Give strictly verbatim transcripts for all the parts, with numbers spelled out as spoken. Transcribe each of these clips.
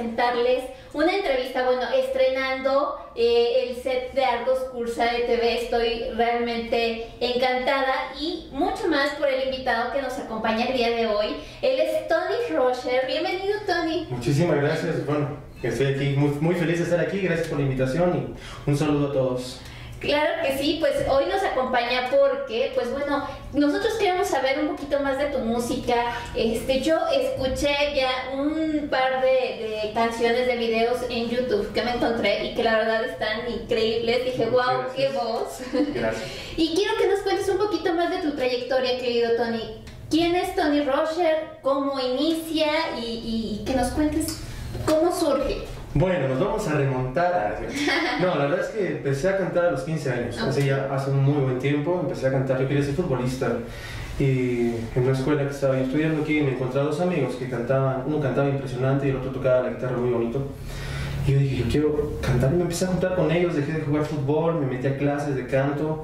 presentarles una entrevista, bueno, estrenando eh, el set de Argos Cursa de T V. Estoy realmente encantada y mucho más por el invitado que nos acompaña el día de hoy. Él es Tony Rocher. Bienvenido, Tony. Muchísimas gracias. Bueno, estoy aquí muy, muy feliz de estar aquí. Gracias por la invitación y un saludo a todos. Claro que sí, pues hoy nos acompaña porque, pues bueno, nosotros queremos saber un poquito más de tu música. Este, yo escuché ya un par de, de canciones, de videos en YouTube que me encontré y que la verdad están increíbles. Dije, wow, qué voz. Gracias. Y quiero que nos cuentes un poquito más de tu trayectoria, querido Tony. ¿Quién es Tony Rocher? ¿Cómo inicia? Y, y, y que nos cuentes cómo surge. Bueno, nos vamos a remontar a... No, la verdad es que empecé a cantar a los quince años, okay. Hace ya hace un muy buen tiempo. Empecé a cantar, yo quería ser futbolista y en una escuela que estaba yo estudiando aquí me encontré a dos amigos que cantaban, uno cantaba impresionante y el otro tocaba la guitarra muy bonito. Y yo dije, yo quiero cantar y me empecé a juntar con ellos, dejé de jugar fútbol, me metí a clases de canto.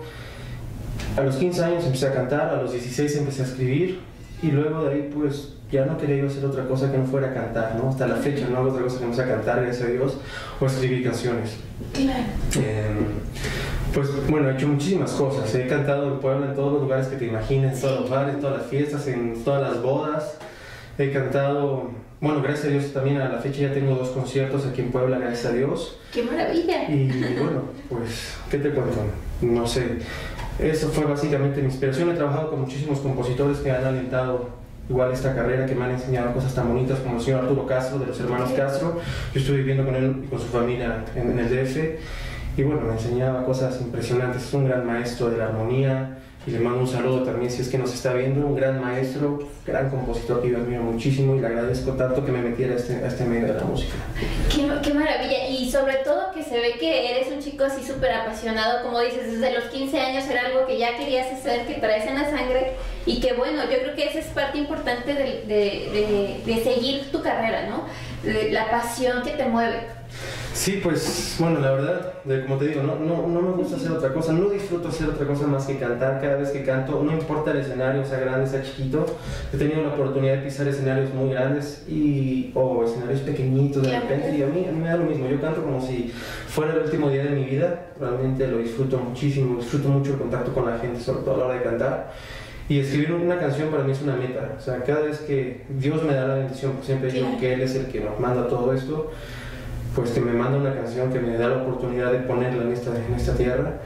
A los quince años empecé a cantar, a los dieciséis empecé a escribir y luego de ahí pues ya no quería yo hacer otra cosa que no fuera cantar, ¿no? Hasta la fecha no hago otra cosa que no sea cantar, gracias a Dios, o escribir canciones. Claro. Eh, pues bueno, he hecho muchísimas cosas. He cantado en Puebla en todos los lugares que te imagines, en todos los bares, en todas las fiestas, en todas las bodas. He cantado, bueno, gracias a Dios también a la fecha ya tengo dos conciertos aquí en Puebla, gracias a Dios. ¡Qué maravilla! Y bueno, pues, ¿qué te cuento? No sé, eso fue básicamente mi inspiración. He trabajado con muchísimos compositores que han alentado igual esta carrera, que me han enseñado cosas tan bonitas como el señor Arturo Castro, de los hermanos Castro. Yo estuve viviendo con él y con su familia en, en el D F y bueno, me enseñaba cosas impresionantes. Es un gran maestro de la armonía y le mando un saludo también si es que nos está viendo. Un gran maestro, gran compositor que yo admiro muchísimo y le agradezco tanto que me metiera a este, a este medio de la música. Qué, qué maravilla, y sobre todo que se ve que eres un chico así súper apasionado, como dices, desde los quince años era algo que ya querías hacer, que traes en la sangre, y que bueno, yo creo que esa es parte importante de, de, de, de seguir tu carrera, ¿no? De la pasión que te mueve. Sí, pues, bueno, la verdad, de, como te digo, no, no, no me gusta hacer otra cosa, no disfruto hacer otra cosa más que cantar. Cada vez que canto, no importa el escenario, sea grande, sea chiquito, he tenido la oportunidad de pisar escenarios muy grandes y, o escenarios pequeñitos de repente, y a mí, a mí me da lo mismo. Yo canto como si fuera el último día de mi vida, realmente lo disfruto muchísimo, disfruto mucho el contacto con la gente, sobre todo a la hora de cantar. Y escribir una canción para mí es una meta, o sea, cada vez que Dios me da la bendición, pues siempre digo que Él es el que nos manda todo esto, pues que me manda una canción, que me da la oportunidad de ponerla en esta, en esta tierra,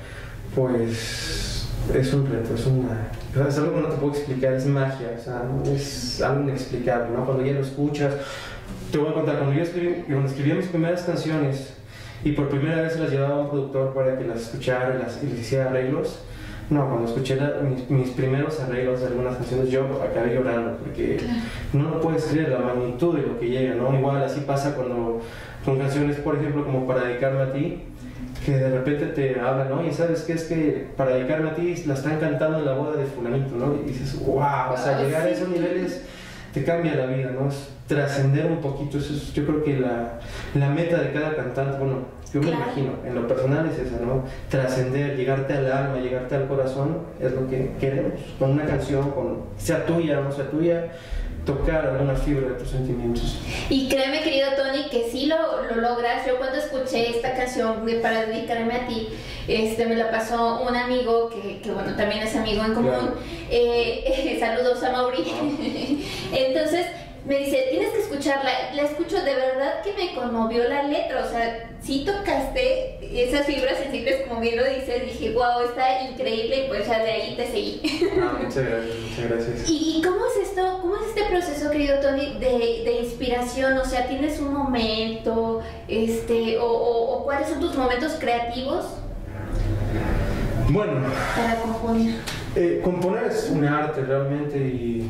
pues es un reto, es, una, es algo que no te puedo explicar, es magia, o sea, es algo inexplicable, ¿no? Cuando ya lo escuchas, te voy a contar, cuando yo escribí, cuando escribí mis primeras canciones y por primera vez las llevaba a un productor para que las escuchara y, las, y les hiciera arreglos, no, cuando escuché la, mis, mis primeros arreglos de algunas canciones, yo acabé llorando, porque claro, no lo puedes creer la magnitud de lo que llega, ¿no? Igual así pasa cuando con canciones, por ejemplo, como Para dedicarme a ti, que de repente te hablan, ¿no? Y sabes qué es que Para dedicarme a ti la están cantando en la boda de fulanito, ¿no? Y dices, wow, o sea, llegar a esos niveles te cambia la vida, ¿no? Es trascender un poquito, eso es, yo creo que la, la meta de cada cantante, bueno, yo me claro. imagino, en lo personal es esa, ¿no? Trascender, llegarte al alma, llegarte al corazón, es lo que queremos, con una canción, con, sea tuya o no sea tuya, tocar alguna fibra de tus sentimientos. Y créeme, querido Tony, que sí lo, lo logras. Yo cuando escuché esta canción de Para dedicarme a ti, este, me la pasó un amigo que, que bueno, también es amigo en común. Claro. Eh, eh, saludos a Mauri. Entonces me dice, tienes que escucharla. La escucho, de verdad que me conmovió la letra. O sea, sí tocaste esas fibras sensibles, como bien lo dices. Dije, wow, está increíble, y pues ya de ahí te seguí. Ah, muchas gracias, muchas gracias. ¿Y, y cómo es esto? ¿Cómo es este proceso, querido Tony, de, de inspiración? O sea, ¿tienes un momento, este, o, o, o cuáles son tus momentos creativos? Bueno, para componer. Eh, componer es un arte realmente y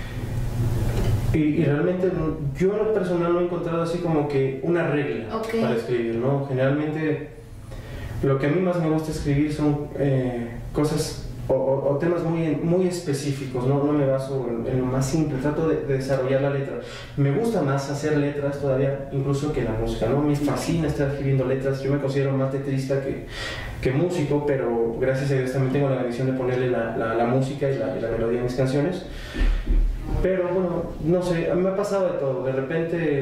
Y, y realmente yo en lo personal no he encontrado así como que una regla okay. para escribir, ¿no? Generalmente lo que a mí más me gusta escribir son eh, cosas o, o, o temas muy, muy específicos, ¿no? No me baso en, en lo más simple, trato de, de desarrollar la letra. Me gusta más hacer letras todavía incluso que la música, ¿no? Me fascina estar escribiendo letras, yo me considero más letrista que, que músico, pero gracias a Dios también tengo la bendición de ponerle la, la, la música y la, y la melodía a mis canciones. Pero bueno, no sé, a mí me ha pasado de todo. De repente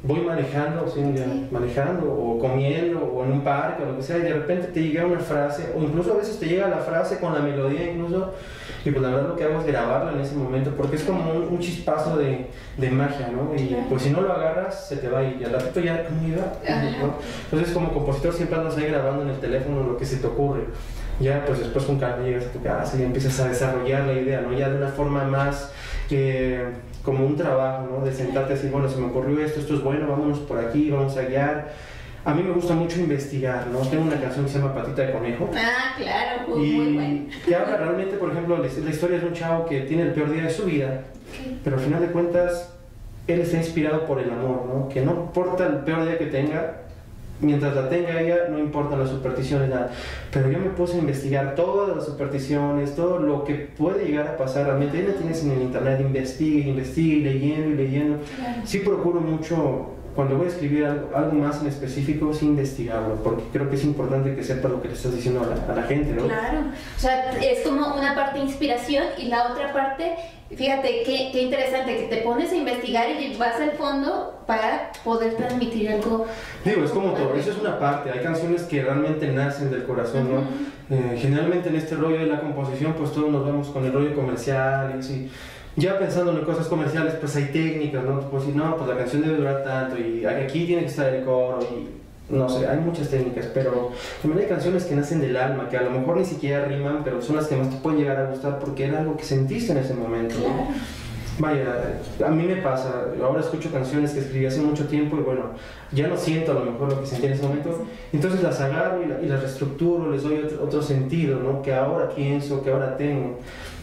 voy manejando, ¿sí? Ya, sí. manejando o comiendo o en un parque o lo que sea, y de repente te llega una frase, o incluso a veces te llega la frase con la melodía incluso, y pues la verdad lo que hago es grabarla en ese momento, porque es como un, un chispazo de, de magia, ¿no? Y pues si no lo agarras, se te va a ir, y al ratito ya, ¿cómo iba? ¿No? Entonces como compositor siempre andas ahí grabando en el teléfono lo que se te ocurre. Ya pues después con calma llegas a tu casa y empiezas a desarrollar la idea, ¿no? Ya de una forma más eh, como un trabajo, ¿no? De sentarte así, bueno, se me ocurrió esto, esto es bueno, vámonos por aquí, vamos a guiar. A mí me gusta mucho investigar, ¿no? Tengo una canción que se llama Patita de Conejo. Ah, claro, muy, y muy bueno. Que habla realmente, por ejemplo, la historia es de un chavo que tiene el peor día de su vida, Okay. pero al final de cuentas él está inspirado por el amor, ¿no? Que no importa el peor día que tenga, mientras la tenga ella, no importan las supersticiones, nada. Pero yo me puse a investigar todas las supersticiones, todo lo que puede llegar a pasar. Realmente ahí la tienes en el internet, investigue, investigue, leyendo y leyendo. Claro. Sí procuro mucho, cuando voy a escribir algo, algo más en específico, sí investigarlo, porque creo que es importante que sepas lo que le estás diciendo a la, a la gente, ¿no? Claro, o sea, es como una parte inspiración y la otra parte, fíjate qué, qué interesante, que te pones a investigar y vas al fondo para poder transmitir algo. Digo, es como todo, eso es una parte, hay canciones que realmente nacen del corazón, ¿no? Uh-huh. eh, generalmente en este rollo de la composición, pues todos nos vamos con el rollo comercial y así. Ya pensando en cosas comerciales, pues hay técnicas, ¿no? Pues decir, no, pues la canción debe durar tanto y aquí tiene que estar el coro y no sé, hay muchas técnicas, pero también hay canciones que nacen del alma, que a lo mejor ni siquiera riman, pero son las que más te pueden llegar a gustar porque era algo que sentiste en ese momento, ¿no? Claro. Vaya, a mí me pasa, ahora escucho canciones que escribí hace mucho tiempo y bueno, ya no siento a lo mejor lo que sentí en ese momento, entonces las agarro y, la, y las reestructuro, les doy otro, otro sentido, ¿no? Que ahora pienso, que ahora tengo.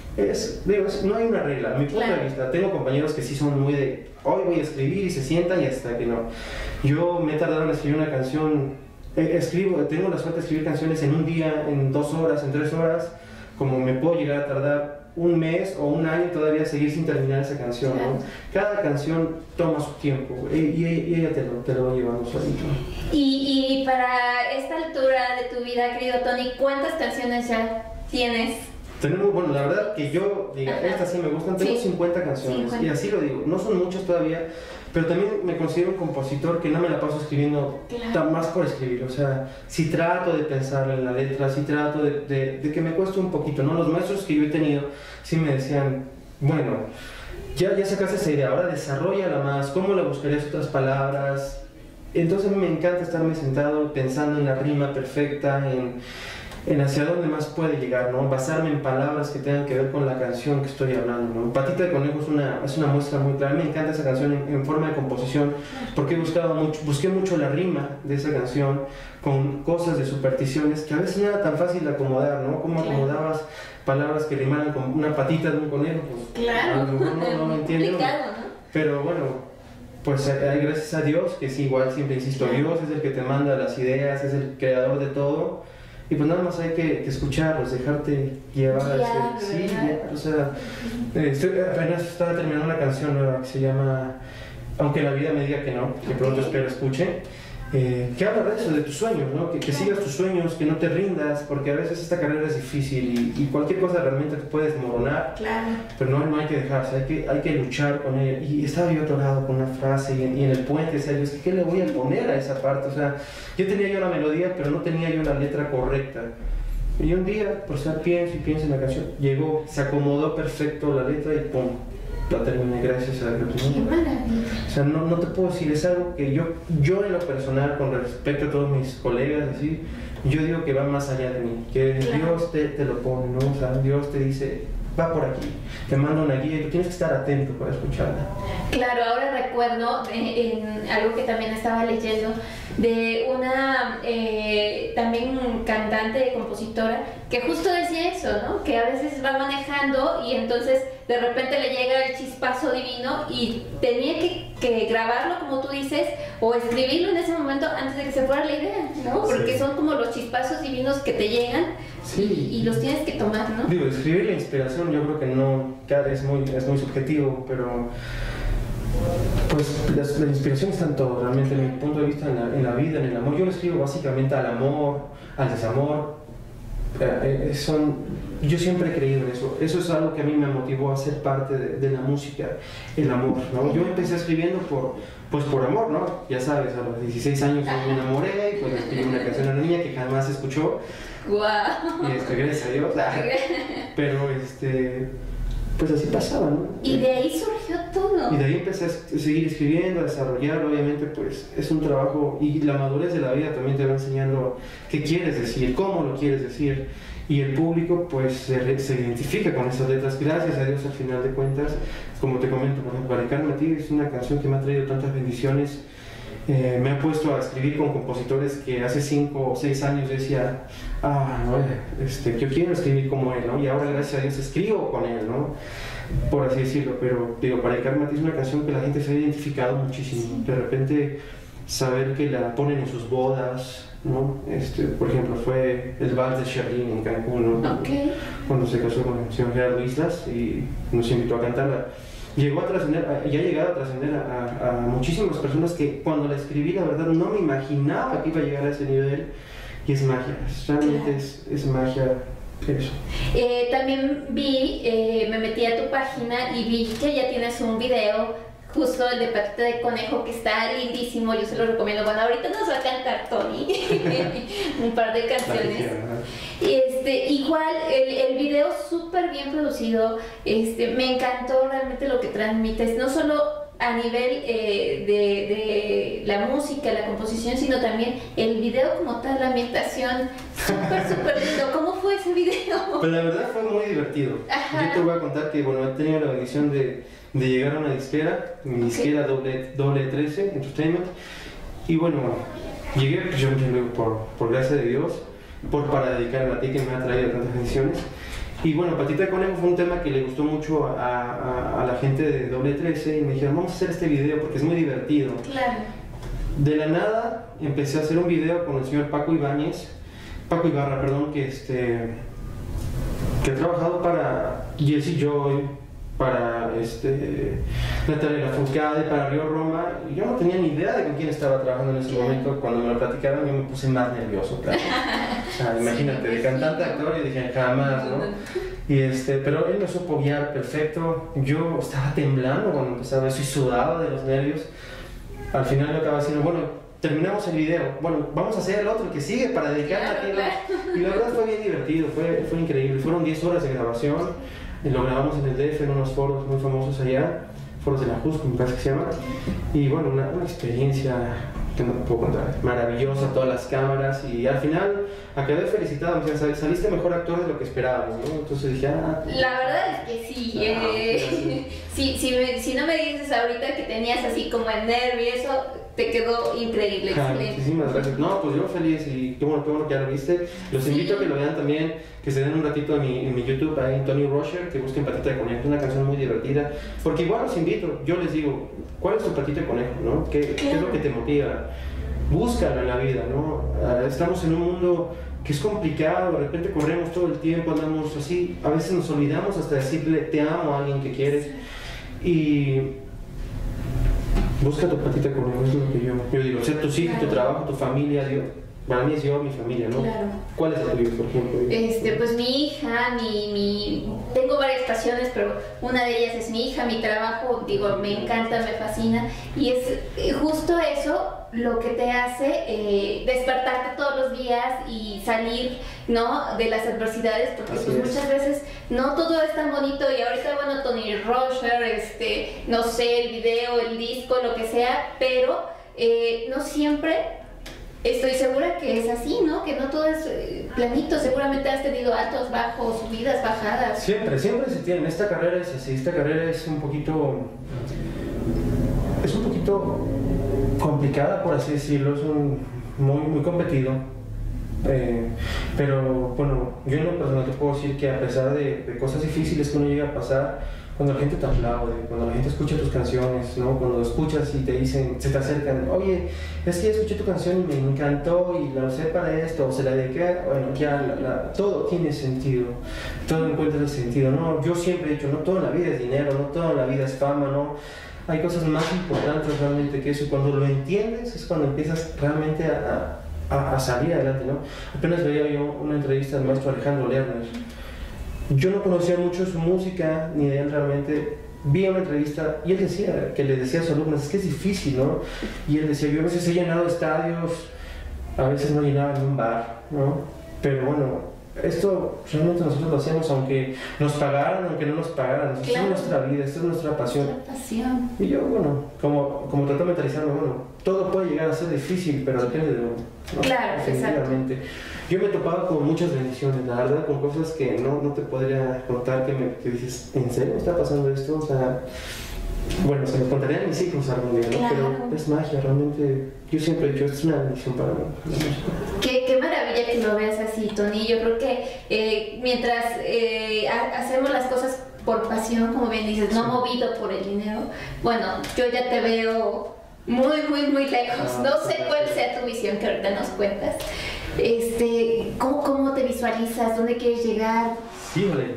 Es, digo, es, no hay una regla, a mi punto claro. de vista. Tengo compañeros que sí son muy de hoy voy a escribir y se sientan y hasta que no. Yo me he tardado en escribir una canción, eh, escribo, tengo la suerte de escribir canciones en un día, en dos horas, en tres horas, como me puedo llegar a tardar un mes o un año todavía seguir sin terminar esa canción, claro. ¿no? Cada canción toma su tiempo y, y, y ella te lo, te lo va llevando solito. Y, y para esta altura de tu vida, querido Tony, ¿cuántas canciones ya tienes? Tenemos, bueno, la verdad que yo, diga, Ajá. estas sí me gustan, tengo sí. cincuenta canciones cincuenta. Y así lo digo, no son muchas todavía, pero también me considero un compositor que no me la paso escribiendo claro. tan más por escribir, o sea, si trato de pensar en la letra, si trato de, de, de que me cueste un poquito, ¿no? Los maestros que yo he tenido sí me decían, bueno, ya, ya sacaste esa idea, ahora desarrollala más, ¿cómo le buscarías otras palabras? Entonces a mí me encanta estarme sentado pensando en la rima perfecta, en... en hacia dónde más puede llegar, ¿no? Basarme en palabras que tengan que ver con la canción que estoy hablando, ¿no? Patita de Conejo es una, es una muestra muy clara. Me encanta esa canción en, en forma de composición porque he buscado mucho, busqué mucho la rima de esa canción con cosas de supersticiones que a veces no era tan fácil de acomodar, ¿no? ¿Cómo acomodabas palabras que rimaran con una patita de un conejo? Pues, claro, a lo mejor no, no lo entiendo. ¿no? Pero bueno, pues hay gracias a Dios, que sí, igual siempre insisto, Dios es el que te manda las ideas, es el creador de todo. Y pues nada más hay que, que escucharlos, dejarte llevar. Guiar, este, sí, guiar, o sea, eh, estoy, apenas estaba terminando una canción nueva que se llama Aunque la vida me diga que no, que pronto espero escuche, eh, que habla de eso, de tus sueños, ¿no? Que, que sigas tus sueños, que no te rindas, porque a veces esta carrera es difícil y, y cualquier cosa realmente te puede desmoronar, claro. pero no, no hay que dejarse, hay que, hay que luchar con ella. Y estaba yo atorado con una frase y en, y en el puente decía yo, es que ¿qué le voy a poner a esa parte? O sea, yo tenía yo la melodía, pero no tenía yo la letra correcta. Y un día, pues ya pienso y pienso en la canción, llegó, se acomodó perfecto la letra y ¡pum! La terminé, gracias a Dios, ¿no? ¡Qué maravilla! O sea, no, no te puedo decir, es algo que yo, yo en lo personal, con respecto a todos mis colegas, así, yo digo que va más allá de mí, que claro. Dios te, te lo pone, ¿no? O sea, Dios te dice, va por aquí, te manda una guía y tú tienes que estar atento para escucharla. Claro, ahora recuerdo de, en algo que también estaba leyendo de una eh, también cantante, compositora, que justo decía eso, ¿no? Que a veces va manejando y entonces de repente le llega el chispazo divino y tenía que, que grabarlo, como tú dices, o escribirlo en ese momento antes de que se fuera la idea, ¿no? Porque sí. Son como los chispazos divinos que te llegan sí. y, y los tienes que tomar, ¿no? Digo, escribir la inspiración yo creo que no, cada vez es muy, es muy subjetivo, pero pues la, la inspiración está en todo, realmente, en mi punto de vista, en la, en la vida, en el amor. Yo lo escribo básicamente al amor, al desamor, eh, son, yo siempre he creído en eso. Eso es algo que a mí me motivó a ser parte de, de la música, el amor, ¿no? Yo empecé escribiendo por, pues por amor, ¿no? Ya sabes, a los dieciséis años yo me enamoré y pues escribí una canción a una niña que jamás escuchó. Wow. Y este, gracias a Dios. Pero este, pues así pasaba, ¿no? Y de ahí surgió todo. Y de ahí empecé a seguir escribiendo, a desarrollar, obviamente pues es un trabajo y la madurez de la vida también te va enseñando qué quieres decir, cómo lo quieres decir. Y el público pues se, se identifica con esas letras, gracias a Dios al final de cuentas. Como te comento, por ejemplo, Baricarme a ti es una canción que me ha traído tantas bendiciones. Eh, me ha puesto a escribir con compositores que hace cinco o seis años decía, ah, no, este, yo quiero escribir como él, ¿no? Y ahora gracias a Dios escribo con él, ¿no? Por así decirlo, pero digo, Baricarme a ti es una canción que la gente se ha identificado muchísimo. De repente saber que la ponen en sus bodas, ¿no? Este, por ejemplo, fue el vals de Sherlyn en Cancún, ¿no? Okay. Cuando se casó con el señor Gerardo Islas y nos invitó a cantarla. Llegó a trascender, y ha llegado a trascender a, a, a muchísimas personas que cuando la escribí, la verdad, no me imaginaba que iba a llegar a ese nivel. Y es magia, realmente es, es magia eso. Eh, también vi, eh, me metí a tu página y vi que ya tienes un video, justo el de Patita de Conejo, que está lindísimo, yo se lo recomiendo. Bueno, ahorita nos va a cantar Tony un par de canciones. Y este, igual, el, el video súper bien producido, este, me encantó realmente lo que transmites, no solo a nivel eh, de, de la música, la composición, sino también el video como tal, la ambientación, súper, súper lindo. ¿Cómo fue ese video? Pues la verdad fue muy divertido. Ajá. Yo te voy a contar que, bueno, he tenido la bendición de, de llegar a una disquera, mi disquera doble, doble trece Entertainment, y bueno, llegué, pues yo por, por gracia de Dios, por para dedicarme a ti que me ha traído tantas bendiciones. Y bueno, Patita de Conejo fue un tema que le gustó mucho a, a, a la gente de doble trece y me dijeron, vamos a hacer este video porque es muy divertido. Claro. De la nada empecé a hacer un video con el señor Paco Ibáñez, Paco Ibarra, perdón, que este que ha trabajado para Jesse Joy, para este, Natalia Lafourcade, para Río Roma, y yo no tenía ni idea de con quién estaba trabajando en ese momento. Cuando me lo platicaron yo me puse más nervioso, claro. O sea, imagínate, de cantante a actor, y dije, jamás, ¿no? Y este, pero él me supo guiar perfecto. Yo estaba temblando cuando empezaba eso y sudaba de los nervios. Al final yo acababa diciendo, bueno, terminamos el video, bueno, vamos a hacer el otro que sigue para dedicarle a ti, ¿no? Claro. Y la verdad fue bien divertido, fue, fue increíble. Fueron diez horas de grabación. Y lo grabamos en el D F, en unos foros muy famosos allá, foros de la Jusco, me parece que se llama. Y bueno, una, una experiencia que no te puedo contar, maravillosa, todas las cámaras. Y al final acabé felicitado, me decían, saliste mejor actor de lo que esperábamos, ¿no? Entonces dije, ah. La verdad es que sí. No, eh, si, si, me, si no me dices ahorita que tenías así como el nervio y eso, te quedó increíble. Ah, muchísimas gracias. No, pues yo feliz y qué bueno, qué bueno que ya lo viste. Los sí. invito a que lo vean también, que se den un ratito en mi, en mi YouTube, ahí en Tony Rocher, que busquen Patita de Conejo. Es una canción muy divertida. Porque igual los invito, yo les digo, ¿cuál es tu patita de conejo, no? ¿Qué, ¿Qué es lo que te motiva? Búscalo en la vida, ¿no? Estamos en un mundo que es complicado, de repente corremos todo el tiempo, andamos así, a veces nos olvidamos hasta decirle te amo a alguien que quieres. Y busca tu patita de conejo, es lo que yo, yo digo, ser tus hijos, tu trabajo, tu familia, Dios. Para mí es yo, mi familia, ¿no? Claro. ¿Cuál es el tuyo, por ejemplo? Este, pues mi hija, mi, mi... Tengo varias pasiones, pero una de ellas es mi hija, mi trabajo, digo, me encanta, me fascina. Y es justo eso lo que te hace eh, despertarte todos los días y salir, ¿no? De las adversidades, porque pues, muchas veces no todo es tan bonito. Y ahorita, bueno, Tony Rocher, este, no sé, el video, el disco, lo que sea, pero eh, no siempre... Estoy segura que es así, ¿no? Que no todo es planito, seguramente has tenido altos, bajos, subidas, bajadas. Siempre, siempre se tienen. Esta carrera es así, esta carrera es un poquito... Es un poquito complicada, por así decirlo, es un, muy, muy competido. Eh, pero bueno, yo en lo personal te puedo decir que a pesar de, de cosas difíciles que uno llega a pasar, cuando la gente te aplaude, cuando la gente escucha tus canciones, ¿no? Cuando escuchas y te dicen, se te acercan, oye, es que ya escuché tu canción y me encantó y la usé para esto, o se la dediqué, bueno, ya la, la, todo tiene sentido, todo encuentra el sentido, ¿no? Yo siempre he dicho, no todo en la vida es dinero, no todo en la vida es fama, ¿no? Hay cosas más importantes realmente que eso, y cuando lo entiendes es cuando empiezas realmente a, a, a salir adelante, ¿no? Apenas veía yo una entrevista del maestro Alejandro Lerner. Yo no conocía mucho su música, ni de él realmente. Vi una entrevista y él decía, que le decía a sus alumnos, es que es difícil, ¿no? Y él decía, yo a veces he llenado estadios, a veces no llenaba en un bar, ¿no? Pero bueno, esto realmente nosotros lo hacemos aunque nos pagaran, aunque no nos pagaran. Claro. Esta es nuestra vida, esta es nuestra pasión. Nuestra pasión. Y yo, bueno, como, como trato de mentalizarme, bueno, todo puede llegar a ser difícil, pero depende de uno, ¿no? Claro, definitivamente. Yo me he topado con muchas bendiciones, la verdad, con cosas que no, no te podría contar, que, me, que dices, ¿en serio está pasando esto? O sea, bueno, se lo contaré a mis hijos algún día, ¿no? Claro. Pero es magia, realmente. Yo siempre he dicho, esto es una bendición para mí, la música. Qué, qué maravilla que lo veas así, Tony. Yo creo que eh, mientras eh, ha, hacemos las cosas por pasión, como bien dices, no movido por el dinero, bueno, yo ya te veo muy, muy, muy lejos. Ah, no sé cuál sea tu visión que ahorita nos cuentas. Este, ¿cómo, ¿Cómo te visualizas? ¿Dónde quieres llegar? Híjole.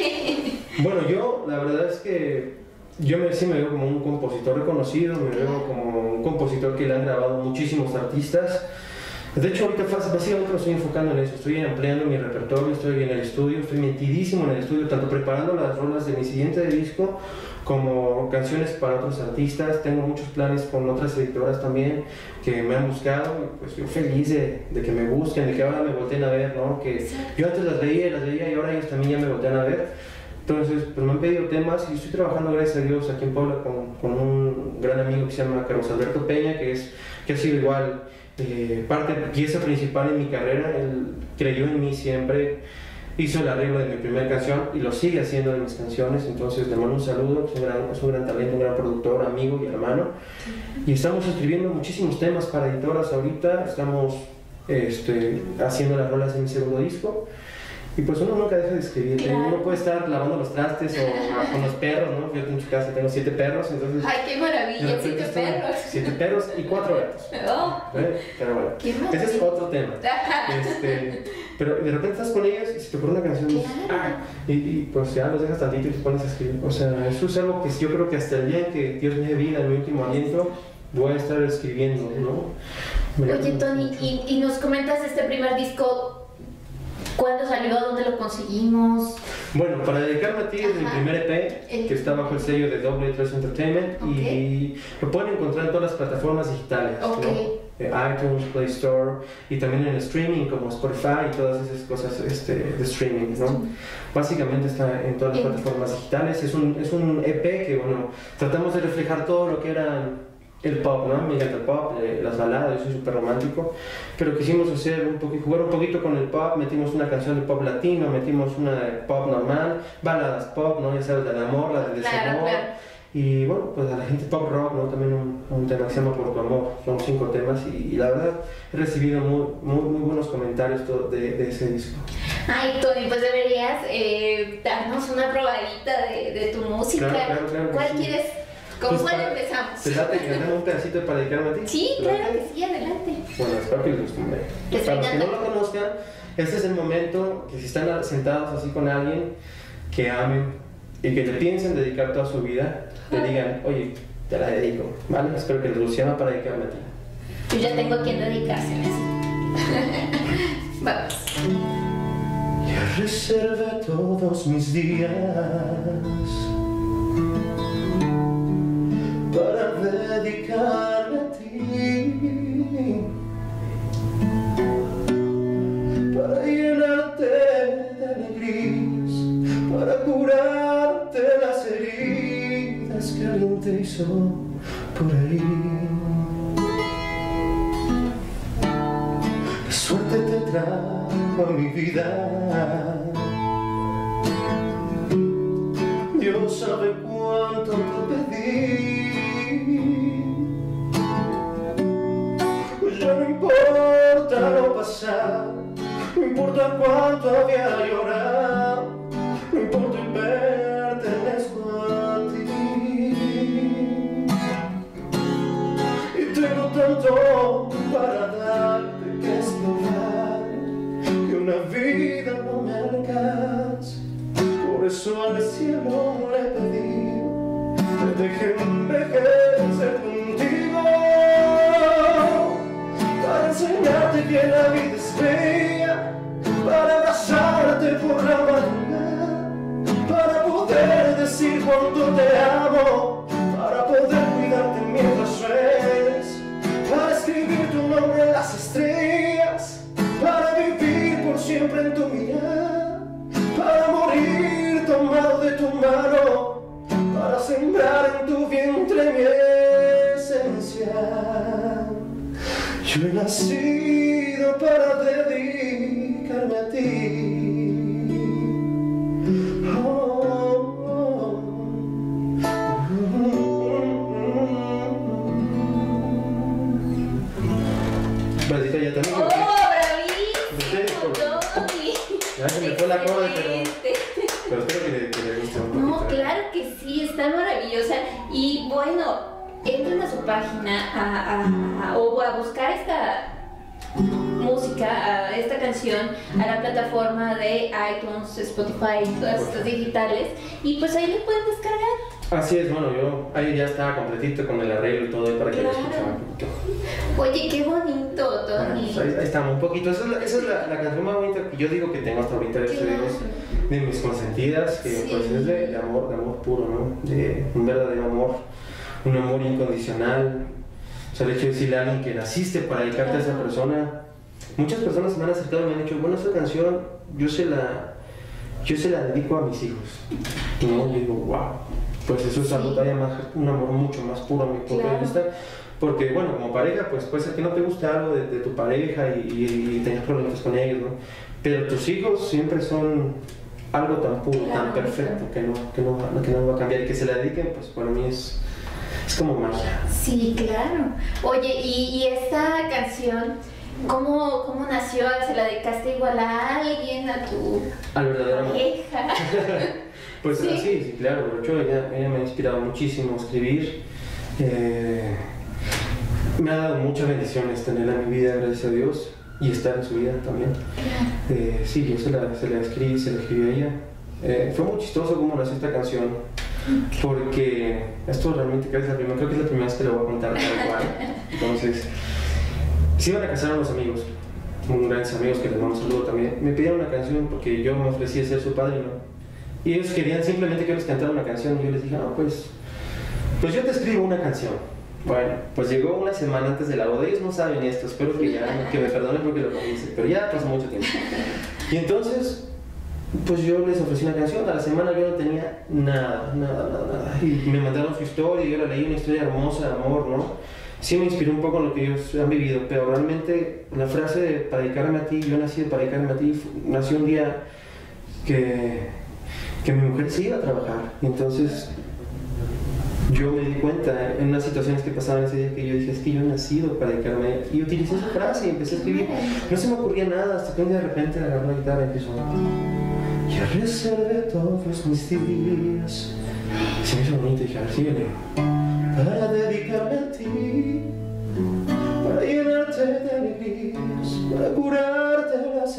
Bueno, yo la verdad es que yo me, sí me veo como un compositor reconocido, me veo como un compositor que le han grabado muchísimos artistas. De hecho, ahorita básicamente me estoy enfocando en eso, estoy ampliando mi repertorio, estoy en el estudio, estoy metidísimo en el estudio, tanto preparando las rolas de mi siguiente disco como canciones para otros artistas. Tengo muchos planes con otras editoras también que me han buscado, y pues yo feliz de, de que me busquen, de que ahora me volteen a ver, ¿no? Que yo antes las veía, las veía y ahora ellos también ya me voltean a ver. Entonces, pues me han pedido temas y estoy trabajando, gracias a Dios, aquí en Puebla con, con un gran amigo que se llama Carlos Alberto Peña, que, es, que ha sido igual eh, parte, pieza principal en mi carrera. Él creyó en mí siempre, hizo el arreglo de mi primera canción y lo sigue haciendo de mis canciones. Entonces, le mando un saludo, es un gran, es un gran talento, un gran productor, amigo y hermano. Y estamos escribiendo muchísimos temas para editoras ahorita, estamos este, haciendo las rolas de mi segundo disco. Y pues uno nunca deja de escribir, claro. Uno puede estar lavando los trastes o con los perros, ¿no? Yo en su casa tengo siete perros, entonces... ¡Ay, qué maravilla! ¡Siete perros! Siete perros y cuatro gatos. Oh, ¿Eh? Pero bueno, ese es otro tema. Este, pero de repente estás con ellos y se te ocurre una canción claro. ¡ah! y, y pues ya los dejas tantito y te pones a escribir. O sea, eso es algo que yo creo que hasta el día en que Dios me dé vida, en mi último aliento, voy a estar escribiendo, ¿no? Me Oye, Tony, y, y nos comentas este primer disco. ¿Cuándo salió? ¿Dónde lo conseguimos? Bueno, para dedicarme a ti es mi primer E P, el... que está bajo el sello de Double tres Entertainment, okay. Y lo pueden encontrar en todas las plataformas digitales, okay. ¿no? eh, iTunes, Play Store, y también en el streaming como Spotify y todas esas cosas este, de streaming, ¿no? Sí. Básicamente está en todas las el... plataformas digitales. Es un, es un E P que, bueno, tratamos de reflejar todo lo que era el pop, ¿no? Me encanta el pop, eh, las baladas, yo soy súper romántico, pero quisimos hacer un poquito, jugar un poquito con el pop, metimos una canción de pop latino, metimos una de pop normal, baladas pop, ¿no? Ya sabes, del amor, la del desamor, claro, claro. Y bueno, pues a la gente pop rock, ¿no? También un, un tema que se llama Por tu amor, son cinco temas y, y la verdad he recibido muy, muy, muy buenos comentarios de, de ese disco. Ay, Tony, pues deberías eh, darnos una probadita de, de tu música. Claro, claro, claro, ¿Cuál sí. quieres? ¿Con Pues cuál para, empezamos? ¿Te late que demos un pedacito para dedicarme a ti? Sí, claro que sí, adelante. Bueno, espero que les guste. Para los que no lo conozcan, este es el momento que si están sentados así con alguien que amen y que le piensen dedicar toda su vida, le digan, oye, te la dedico, ¿vale? Espero que les guste para dedicarme a ti. Yo ya tengo a quien dedicárseme así. Vamos. Ya reservé todos mis días para dedicarme a ti, para llenarte de alegrías, para curarte las heridas que alguien te hizo por ahí. La suerte te trajo a mi vida, Dios sabe cuánto te pedí. Pues ya no importa lo pasado, no importa cuánto había llorado, no importa el pertenezco a ti. Y tengo tanto para darte que es normal que una vida no me alcanza. Por eso al cielo le he pedido que deje envejecer contigo, para enseñarte que siempre en tu mirada, para morir tomado de tu mano, para sembrar en tu vientre mi esencia. Yo he nacido para dedicarme a ti. Oh, oh. Maldita, ya también. ¡Oh, bravísimo, Tony! Ya se me fue la coda, pero, pero espero que le, que le guste un poquito. No, claro que sí, está maravillosa. Y bueno, entren a su página a, a, a, o a buscar esta música, a esta canción, a la plataforma de iTunes, Spotify, todas estas digitales, y pues ahí le pueden descargar. Así es, bueno, yo ahí ya estaba completito con el arreglo y todo ahí para que Claro. lo escucharan un poquito. Oye, qué bonito, Bueno, Tony. pues ahí, ahí estamos, un poquito. Esa es, la, esa es la, la canción más bonita que yo digo que tengo hasta ahorita, Claro. de, de mis consentidas, que Sí. pues es de, de amor, de amor puro, ¿no? De un verdadero amor, un amor incondicional. O sea, el hecho de decirle a alguien que naciste para dedicarte a esa persona. Muchas personas se me han acercado y me han dicho, bueno, esta canción yo se la, yo se la dedico a mis hijos. ¿No? Y digo, wow. Pues eso es algo todavía más, un amor mucho más puro a mi punto Claro. de vista. Porque, bueno, como pareja, pues puede ser que no te guste algo de, de tu pareja y, y, y tengas problemas con ellos, ¿no? Pero tus hijos siempre son algo tan puro, Claro, tan perfecto, claro. que no, que, no, va- que no va a cambiar. Y que se la dediquen, pues para mí es, es como magia. Sí, claro. Oye, y, y esta canción, ¿cómo, ¿cómo nació? ¿Se la dedicaste igual a alguien, a tu Al verdadero amor. pareja? Pues Sí. sí, sí, claro. De hecho, ella, ella me ha inspirado muchísimo a escribir. Eh, me ha dado muchas bendiciones tenerla en mi vida, gracias a Dios, y estar en su vida también. Eh, sí, yo se la, se la escribí, se la escribí a ella. Eh, fue muy chistoso cómo nació esta canción, porque esto realmente creo que es la primera, creo que es la primera vez que lo voy a contar tal cual. Entonces, se iban a casar unos amigos, unos grandes amigos que les mando un saludo también. Me pidieron una canción porque yo me ofrecí a ser su padrino. Y ellos querían simplemente que yo les cantara una canción y yo les dije, no, pues, pues yo te escribo una canción. Bueno, pues llegó una semana antes de la boda, ellos no saben esto, espero que ya, que me perdonen porque lo hice, pero ya pasó mucho tiempo. Y entonces, pues yo les ofrecí una canción, a la semana yo no tenía nada, nada, nada, nada. Y me mandaron su historia, y yo la leí, una historia hermosa de amor, ¿no? Sí me inspiró un poco en lo que ellos han vivido, pero realmente la frase de para dedicarme a ti, yo nací para dedicarme a ti, fu- nació un día que, que mi mujer se iba a trabajar. Y entonces yo me di cuenta en unas situaciones que pasaban ese día que yo dije, es que yo he nacido para dedicarme a ella. Y utilicé esa frase y empecé a escribir. No se me ocurría nada hasta que un día de repente agarré la guitarra y empezó. Ya reservé todos mis días. Se me hizo bonito y dije, a ver, síguele. Para dedicarme a ti, para llenarte de alegrías, para curarte las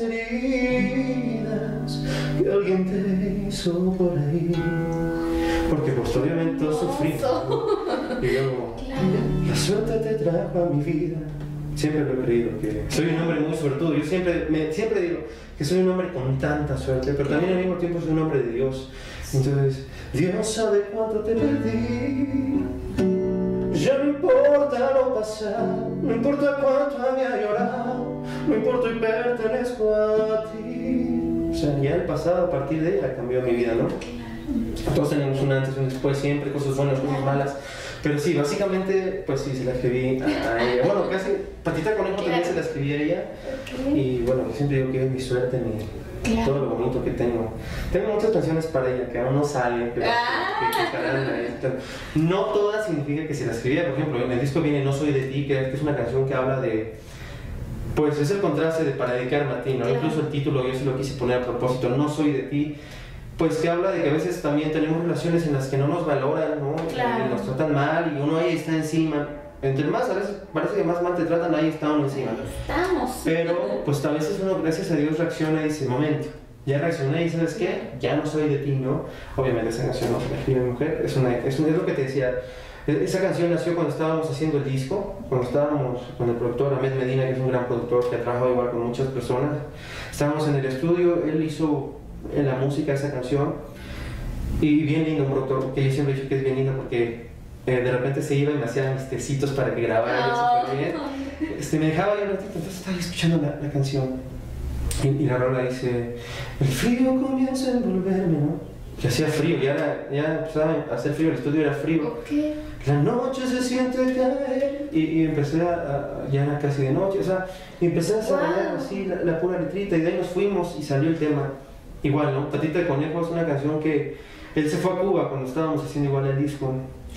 heridas que alguien te hizo por ahí. Porque posteriormente sufrí. Y luego, la suerte te trajo a mi vida. Siempre lo he creído, que soy un hombre muy suertudo. Yo siempre, me, siempre digo que soy un hombre con tanta suerte, pero también al mismo tiempo soy un hombre de Dios. Entonces, Dios sabe cuánto te perdí. Ya no importa lo pasado, no importa cuánto había llorado, no importa y pertenezco a ti. O sea, ya el pasado a partir de ella cambió mi vida, ¿no? Todos tenemos un antes y un después, siempre cosas buenas, cosas malas. Pero sí, básicamente, pues sí, se la escribí a ella. Bueno, casi, Patita Conejo también se la escribí a ella. Y bueno, yo siempre digo que es mi suerte, mi, Claro. todo lo bonito que tengo. Tengo muchas canciones para ella que aún no salen, pero Ah. que, que estarán ahí. No todas significa que se las escribía. Por ejemplo, en el disco viene No Soy de Ti, que es una canción que habla de... Pues es el contraste de para dedicarme a ti, ¿no? Claro. Incluso el título yo se lo quise poner a propósito, No Soy de Ti. Pues que habla de que a veces también tenemos relaciones en las que no nos valoran, ¿no? Claro. Y nos tratan mal y uno ahí está encima. Entre más, a veces parece que más mal te tratan, ahí está uno encima. Estamos. Pero pues a veces uno, gracias a Dios, reacciona y dice, momento, ya reaccioné y ¿sabes qué? Ya no soy de ti, ¿no? Obviamente esa canción no se la escribe mi mujer, es, una, es, un- es lo que te decía. Esa canción nació cuando estábamos haciendo el disco, cuando estábamos con el productor Ahmed Medina, que es un gran productor que ha trabajado igual con muchas personas. Estábamos en el estudio, él hizo en la música esa canción y bien lindo, un productor, porque yo siempre he dicho que es bien lindo porque eh, de repente se iba y me hacía mis tecitos para que grabara Oh. súper bien. Este, me dejaba yo un ratito, entonces estaba escuchando la, la canción Y, y la rola dice, el frío comienza a envolverme, ¿no? Que hacía frío, ya, era, ya empezaba a hacer frío, el estudio era frío. Okay. La noche se siente caer. Y, y empecé a, a, ya era casi de noche, o sea, y empecé a desarrollar wow. así la, la pura letrita, y de ahí nos fuimos y salió el tema. Igual, ¿no? Patita de Conejo es una canción que él se fue a Cuba cuando estábamos haciendo igual el disco.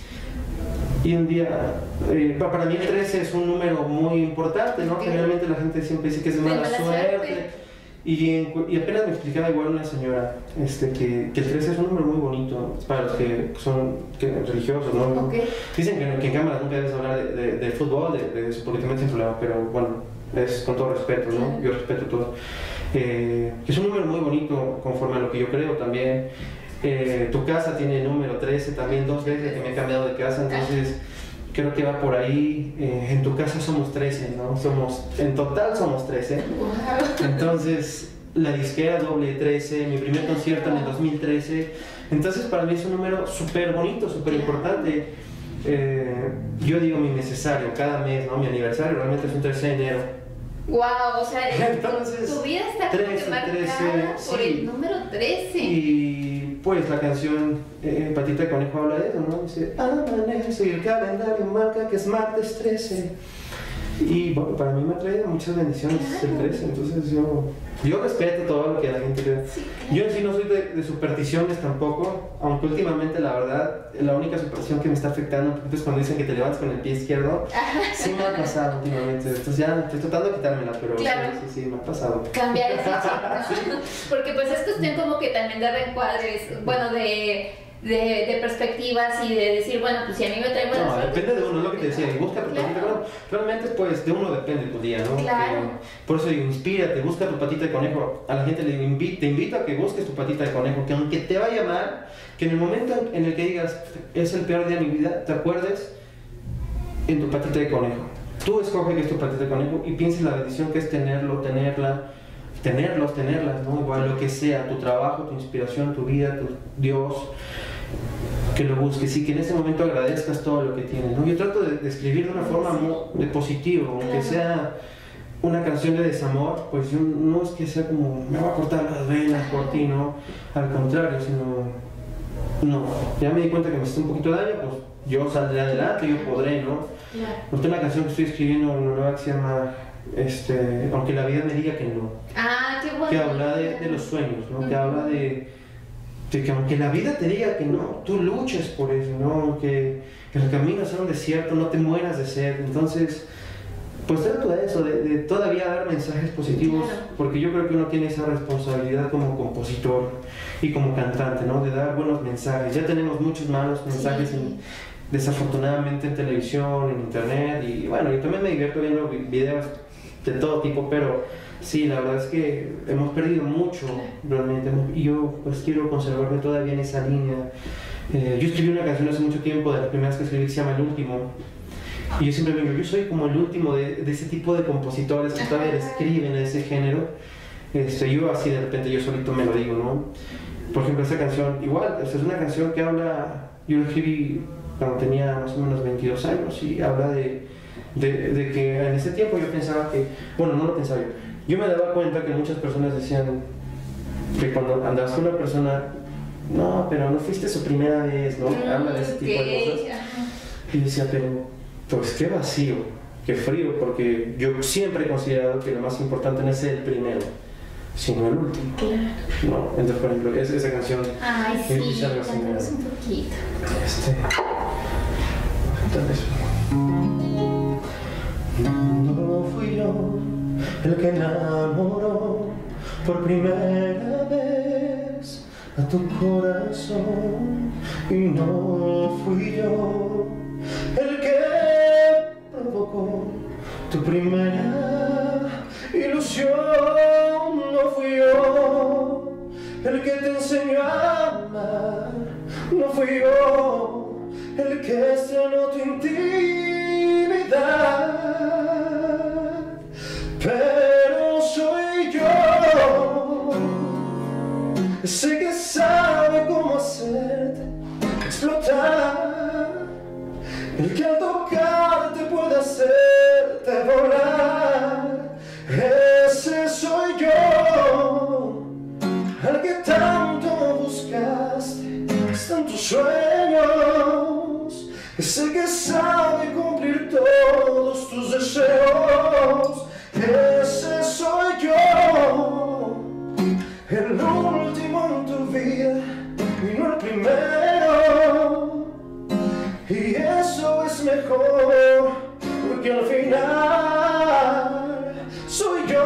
Y un día, eh, para mí el trece es un número muy importante, ¿no? Okay. Generalmente la gente siempre dice que es de mala, mala suerte. suerte. Y, en, y apenas me explicaba igual una señora este, que, que el trece es un número muy bonito para los que son que, religiosos, ¿no? Okay. Dicen que, que en cámara nunca debes hablar de, de, de fútbol, de, de eso, porque te metes en problema, pero bueno, es con todo respeto, ¿no? Yo respeto todo. Eh, es un número muy bonito conforme a lo que yo creo también. Eh, tu casa tiene el número trece también, dos veces que me he cambiado de casa, entonces creo que va por ahí. Eh, en tu casa somos trece, ¿no? Somos, en total somos trece. Entonces, la disquera doble trece, mi primer concierto en el dos mil trece. Entonces, para mí es un número súper bonito, súper importante. Eh, yo digo mi necesario cada mes, ¿no? Mi aniversario realmente es un trece de enero. Wow, o sea, entonces, tu vida está trece, marcada trece, por sí. el número trece. Y pues la canción eh, Patita de Conejo habla de eso, ¿no? Dice, amanece y el calendario marca que es martes trece. Y bueno, para mí me ha traído muchas bendiciones claro. el trece, entonces yo, yo respeto todo lo que la gente cree. Sí, claro. Yo en sí no soy de, de supersticiones tampoco, aunque últimamente la verdad, la única superstición que me está afectando un poquito es cuando dicen que te levantas con el pie izquierdo. Sí me ha pasado últimamente, entonces ya estoy tratando de quitármela, pero claro. sí, sí, sí, me ha pasado. Cambiar ese chip, ¿no? Sí. Porque pues es cuestión como que también de reencuadres, bueno, de... De, de perspectivas y de decir, bueno, pues si a mí me trae buena no, suerte, depende de uno, es lo que te decía, y busca tu claro. patita de conejo. Realmente, pues, de uno depende tu día, ¿no? Claro. Eh, por eso digo, inspírate, busca tu patita de conejo. A la gente le digo, invi te invito a que busques tu patita de conejo, que aunque te vaya mal, que en el momento en el que digas, es el peor día de mi vida, te acuerdes en tu patita de conejo. Tú escoge que es tu patita de conejo y pienses la bendición que es tenerlo, tenerla, tenerlos, tenerlas, ¿no? Igual lo que sea, tu trabajo, tu inspiración, tu vida, tu Dios, que lo busques y que en ese momento agradezcas todo lo que tienes, ¿no? Yo trato de, de escribir de una forma muy, de positivo, aunque sea una canción de desamor, pues yo no es que sea como me voy a cortar las venas por ti, ¿no? Al contrario, sino no, ya me di cuenta que me hizo un poquito de daño, pues yo saldré adelante, yo podré, ¿no? Claro. Una canción que estoy escribiendo, una nueva que se llama este, aunque la vida me diga que no. Ah, qué bueno. Que habla de, de los sueños, ¿no? Uh-huh. Que habla de De que aunque la vida te diga que no, tú luches por eso, ¿no? Que, que el camino sea un desierto, no te mueras de sed. Entonces, pues trato de eso, de, de todavía dar mensajes positivos, claro. Porque yo creo que uno tiene esa responsabilidad como compositor y como cantante, ¿no? De dar buenos mensajes. Ya tenemos muchos malos mensajes, sí. en, desafortunadamente en televisión, en internet, y bueno, yo también me divierto viendo videos de todo tipo, pero sí, la verdad es que hemos perdido mucho realmente, y yo pues quiero conservarme todavía en esa línea. Eh, yo escribí una canción hace mucho tiempo, de las primeras que escribí, que se llama El Último, y yo siempre me digo, yo soy como el último de, de ese tipo de compositores que todavía escriben ese género. Este, yo así de repente yo solito me lo digo, ¿no? Por ejemplo, esa canción, igual, es una canción que habla, yo la escribí cuando tenía más o menos veintidós años, y habla de, de, de que en ese tiempo yo pensaba que, bueno, no lo pensaba yo, yo me daba cuenta que muchas personas decían que cuando andabas con una persona, no, pero no fuiste su primera vez, ¿no? Mm, habla de ese tipo okay. de cosas. Y yo decía, pero, pues qué vacío, qué frío, porque yo siempre he considerado que lo más importante no es ser el primero, sino el último. Claro. No, entonces, por ejemplo, es, esa canción. Ay, sí, cantamos un poquito. Este. Tal vez. No fui yo el que enamoró por primera vez a tu corazón, y no fui yo el que provocó tu primera ilusión, no fui yo el que te enseñó a amar, no fui yo el que sanó tu intimidad, pero soy yo ese que sabe cómo hacerte explotar, el que al tocarte puede hacerte volar, ese soy yo. ese que sabe cumplir todos tus deseos, ese soy yo, el último en tu vida y no el primero, y eso es mejor, porque al final soy yo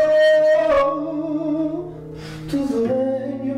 tu dueño.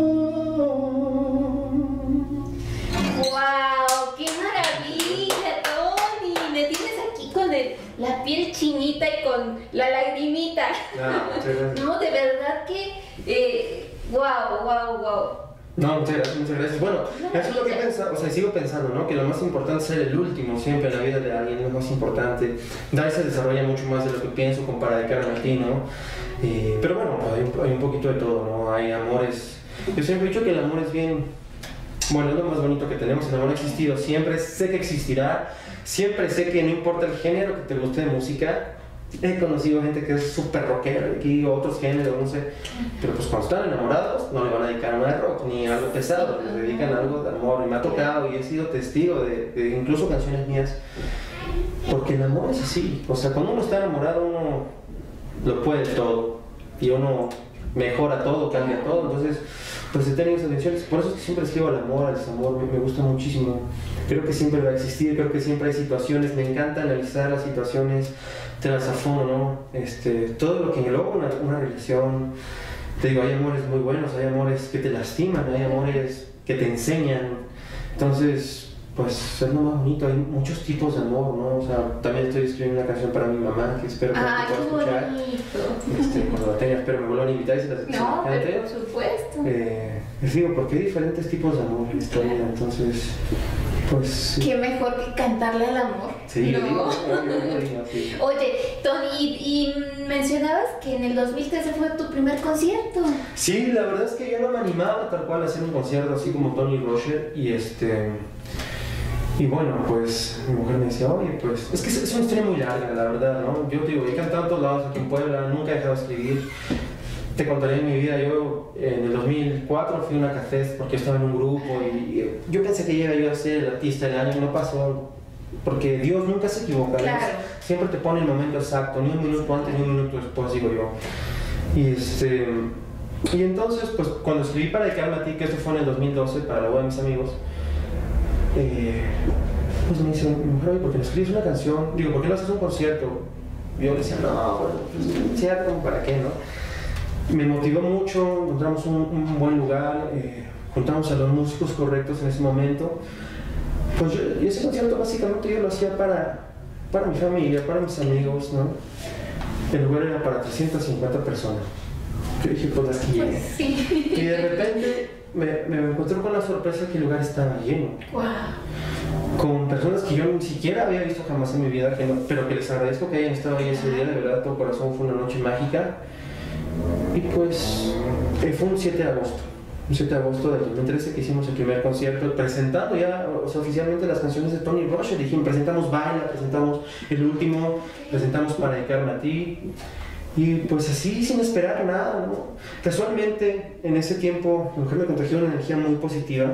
¡Wow! ¡Qué maravilla, Tony! Me tienes aquí con el, la piel chinita y con la lagrimita. No, no, de verdad que... Eh, ¡Wow, wow, wow! No, muchas gracias, muchas gracias. Bueno, no, eso es lo que pienso, o sea, sigo pensando, ¿no? Que lo más importante es ser el último siempre en la vida de alguien, es lo más importante. Dai se desarrolla mucho más de lo que pienso con Para dedicarme a ti, ¿no? Eh, pero bueno, hay un, hay un poquito de todo, ¿no? Hay amores. Yo siempre he dicho que el amor es bien, bueno, es lo más bonito que tenemos. El amor ha existido siempre, sé que existirá, siempre sé que no importa el género que te guste de música. He conocido gente que es súper rockera, aquí otros géneros, no sé, pero pues cuando están enamorados no le van a dedicar nada de rock ni algo pesado, les dedican algo de amor. Y me ha tocado y he sido testigo de, de incluso canciones mías, porque el amor es así. O sea, cuando uno está enamorado uno lo puede todo y uno mejora todo, cambia todo. Entonces pues he tenido esas tensiones, por eso es que siempre escribo al amor, al desamor, me, me gusta muchísimo. Creo que siempre va a existir, creo que siempre hay situaciones, me encanta analizar las situaciones tras a fondo, ¿no? Este, todo lo que engloba una, una relación. Te digo, hay amores muy buenos, hay amores que te lastiman, hay amores que te enseñan. Entonces, pues es lo más bonito, hay muchos tipos de amor, ¿no? O sea, también estoy escribiendo una canción para mi mamá que espero que ah, la pueda escuchar. Este, cuando la tenga, espero me vuelvan a invitar y se las No, pero por supuesto. Eh, les digo, porque hay diferentes tipos de amor en esta vida, entonces, pues... Sí. Qué mejor que cantarle al amor. Sí, ¿no? yo digo, yo digo, yo digo, sí. Oye, Tony, y, y mencionabas que en el dos mil trece fue tu primer concierto. Sí, la verdad es que yo no me animaba tal cual a hacer un concierto así como Tony Roger, y este... Y bueno, pues mi mujer me decía, oye, pues es que es una historia muy larga, la verdad, ¿no? Yo te digo, he cantado en todos lados aquí en Puebla, nunca he dejado de escribir. Te contaré en mi vida, yo en el dos mil cuatro fui a una café porque estaba en un grupo y yo pensé que iba yo a ser el artista del año y no pasó, porque Dios nunca se equivoca, claro. Siempre te pone el momento exacto, ni un minuto antes ni un minuto después, digo yo. Y este... Y entonces, pues cuando escribí Para dedicarme a ti, que esto fue en el dos mil doce para la boda de mis amigos, Eh, pues me dice mi mujer, oye, ¿por qué no escribes una canción? Digo, ¿por qué no haces un concierto? Y yo le decía, no, bueno, pues un concierto, ¿para qué, no? Me motivó mucho, encontramos un, un buen lugar, eh, juntamos a los músicos correctos en ese momento. Pues yo, y ese concierto básicamente yo lo hacía para, para mi familia, para mis amigos, ¿no? El lugar era para trescientas cincuenta personas. Yo dije, pues aquí llegué. Sí. Y de repente me, me encontré con la sorpresa que el lugar estaba lleno. Wow. Con personas que yo ni siquiera había visto jamás en mi vida, que no, pero que les agradezco que hayan estado ahí ese día, de verdad, todo corazón, fue una noche mágica. Y pues eh, fue un siete de agosto, un siete de agosto del dos mil trece que hicimos el primer concierto, presentando ya, o sea, oficialmente las canciones de Tony Roger. Dijimos, presentamos Baila, presentamos el último, presentamos Para dedicarme a ti. Y pues así, sin esperar nada, ¿no? Casualmente, en ese tiempo, mi mujer me contagió una energía muy positiva.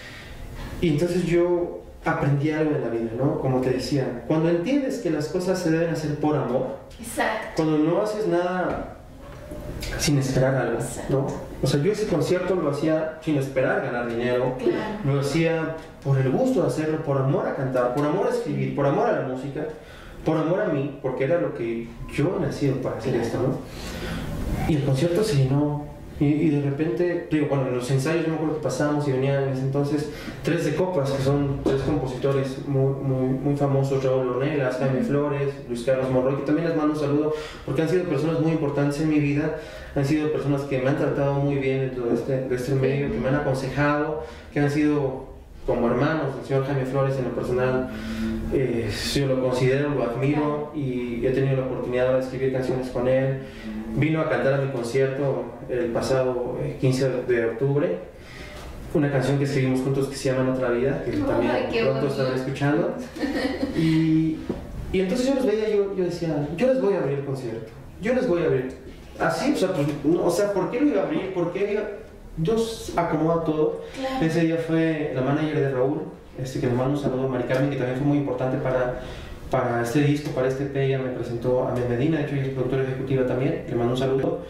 Y entonces yo aprendí algo en la vida, ¿no? Como te decía, cuando entiendes que las cosas se deben hacer por amor, exacto. Cuando no haces nada sin esperar algo, ¿no? O sea, yo ese concierto lo hacía sin esperar ganar dinero, claro. Lo hacía por el gusto de hacerlo, por amor a cantar, por amor a escribir, por amor a la música, por amor a mí, porque era lo que yo he nacido para hacer esto, ¿no? Y el concierto se llenó, y, y de repente, digo, bueno, en los ensayos yo me acuerdo que pasábamos y venían en ese entonces Tres de Copas, que son tres compositores muy, muy, muy famosos, Raúl Ornelas, Jaime Flores, Luis Carlos Monroy, que también les mando un saludo, porque han sido personas muy importantes en mi vida, han sido personas que me han tratado muy bien dentro de este, de este medio, que me han aconsejado, que han sido como hermanos. El señor Jaime Flores, en lo personal, eh, yo lo considero, lo admiro, y he tenido la oportunidad de escribir canciones con él. Vino a cantar a mi concierto el pasado quince de octubre, una canción que escribimos juntos que se llama Otra Vida, que también Ay, pronto estarán escuchando. Y, y entonces yo los veía, yo, yo decía, yo les voy a abrir el concierto, yo les voy a abrir. Así, o sea, pues, no, o sea, ¿por qué lo iba a abrir? ¿Por qué iba? Yo acomodo todo. Claro. Ese día fue la manager de Raúl, este, que le mando un saludo a Mari Carmen, que también fue muy importante para, para este disco, para este P. Ella me presentó a Mel Medina, de hecho ella es productora ejecutiva también, le mando un saludo.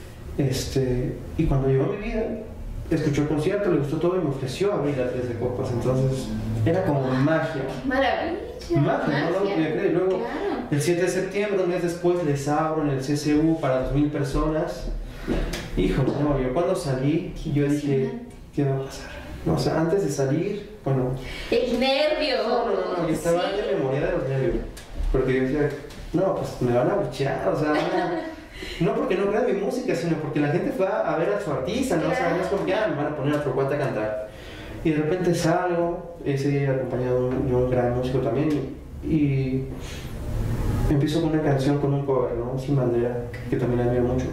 Este, y cuando llegó a mi vida, escuchó el concierto, le gustó todo y me ofreció abrir la Tres de Copas, entonces era como magia. Maravilla. Magia, no lo podía creer. Y luego, claro. el siete de septiembre, un mes después, les abro en el C C U para dos mil personas. Híjole, no, yo cuando salí, yo dije, ¿qué va a pasar? No, o sea, antes de salir, bueno... El nervio. No, no, no, no, yo estaba, sí. yo me moría de los nervios. Porque yo decía, no, pues me van a buchear, o sea, no, no porque no crea mi música, sino porque la gente fue a ver a su artista, ¿no? Claro. O sea, no es como que ah, me van a poner a otro cuate a cantar. Y de repente salgo, ese día acompañado de un, un gran músico también, y, y empiezo con una canción con un cover, ¿no? Sin Bandera, que también admiro mucho.